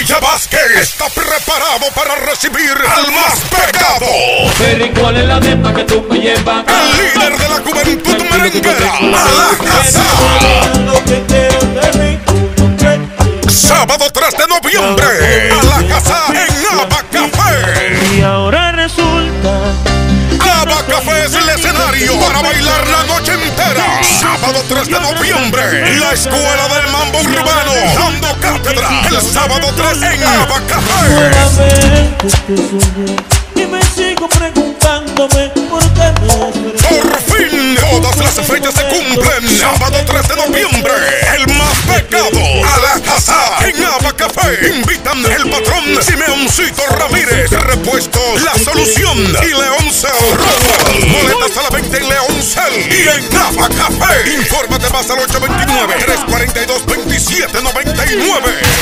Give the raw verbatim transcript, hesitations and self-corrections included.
Villa Vázquez está preparado para recibir al más pegado. Pero ¿y cuál es la neta que tú me llevas? El líder de la juventud merenguera, Alajazá. Sábado tres de noviembre, Alajazá en Ava Café. Y ahora resulta Ava Café es el escenario para bailar la noche entera. Sábado tres de noviembre, la Escuela del Mambo Urbano dando cátedra. El sábado tres en Ava Café. nuevamente te soñé y me sigo preguntándome por qué me desperté. Por fin, todas las fechas se cumplen. Sábado tres de noviembre, el más pecado, Alajazá en Ava Café. Invitan el patrón Simeoncito Ramírez, Repuestos La Solución y Leoncel Rojas. Boletas a la venta en Leoncel y en Ava Café. Infórmate más al ocho dos nueve, tres cuatro dos, dos siete nueve nueve.